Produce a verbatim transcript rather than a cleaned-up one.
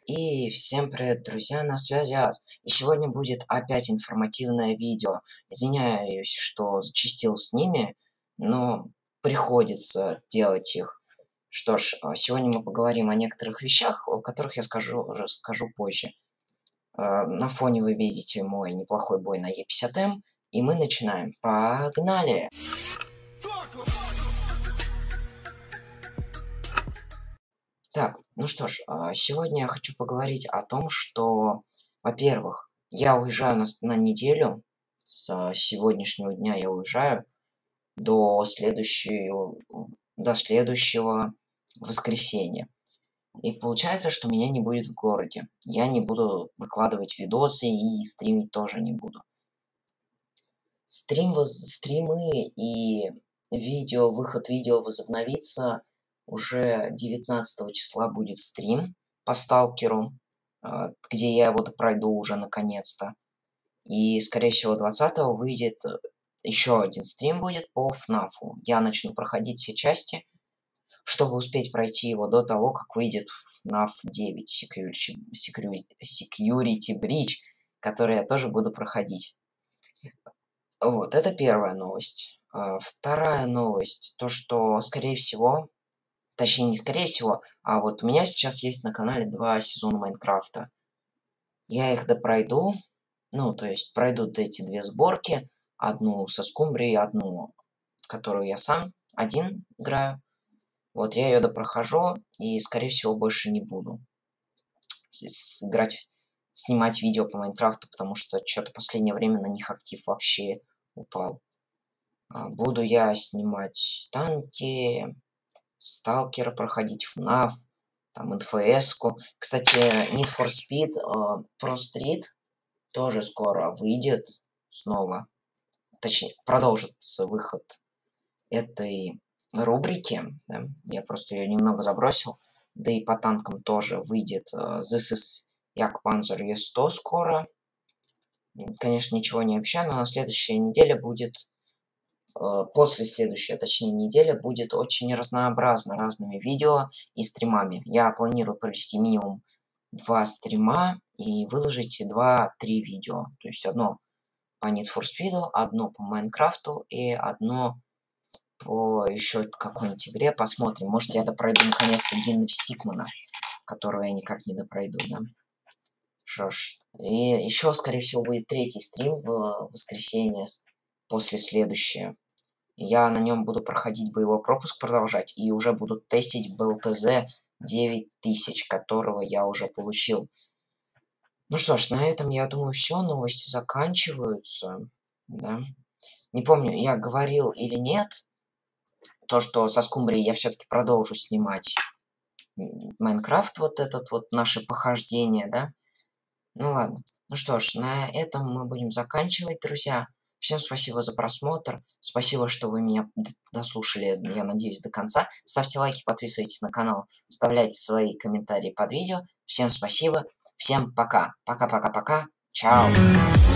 И всем привет, друзья, на связи Аз. И сегодня будет опять информативное видео. Извиняюсь, что зачастил с ними, но приходится делать их. Что ж, сегодня мы поговорим о некоторых вещах, о которых я скажу, расскажу позже. На фоне вы видите мой неплохой бой на Е пятьдесят М, и мы начинаем. Погнали! Так, ну что ж, сегодня я хочу поговорить о том, что, во-первых, я уезжаю на, на неделю, с сегодняшнего дня я уезжаю до следующего, до следующего воскресенья. И получается, что меня не будет в городе. Я не буду выкладывать видосы и стримить тоже не буду. Стрим, стримы и видео, выход видео возобновится. Уже девятнадцатого числа будет стрим по Сталкеру, где я его пройду уже наконец-то. И, скорее всего, двадцатого выйдет еще один стрим будет по ФНАФу. Я начну проходить все части, чтобы успеть пройти его до того, как выйдет ФНАФ девять Security, Security, Security Breach, который я тоже буду проходить. Вот, это первая новость. Вторая новость, то, что, скорее всего, точнее, не скорее всего, а вот у меня сейчас есть на канале два сезона Майнкрафта. Я их допройду, ну, то есть пройдут эти две сборки, одну со скумбрией, одну, которую я сам один играю. Вот, я ее допрохожу, и, скорее всего, больше не буду играть, снимать видео по Майнкрафту, потому что что-то в последнее время на них актив вообще упал. Буду я снимать танки, Сталкера проходить, ФНАФ, там, эн эф эс-ку. Кстати, Need for Speed uh, Pro Street тоже скоро выйдет снова. Точнее, продолжится выход этой рубрики. Да? Я просто ее немного забросил. Да и по танкам тоже выйдет uh, This is Jagdpanzer Е сто скоро. Конечно, ничего не обещаю, но на следующей неделе будет... После следующей, точнее, недели будет очень разнообразно разными видео и стримами. Я планирую провести минимум два стрима и выложить два-три видео. То есть одно по Need for Speed, одно по Майнкрафту и одно по еще какой-нибудь игре. Посмотрим. Может, я допройду наконец-то Генри Стикмана, которого я никак не допройду, да? Что ж. И еще, скорее всего, будет третий стрим в воскресенье после следующего. Я на нем буду проходить боевой пропуск, продолжать, и уже буду тестить бэ эл тэ зэ девять тысяч, которого я уже получил. Ну что ж, на этом, я думаю, все. Новости заканчиваются. Да. Не помню, я говорил или нет, то, что со скумбрией я все-таки продолжу снимать Майнкрафт, вот этот вот, наше похождение, да? Ну ладно. Ну что ж, на этом мы будем заканчивать, друзья. Всем спасибо за просмотр. Спасибо, что вы меня дослушали, я надеюсь, до конца. Ставьте лайки, подписывайтесь на канал, оставляйте свои комментарии под видео. Всем спасибо. Всем пока. Пока-пока-пока. Чао.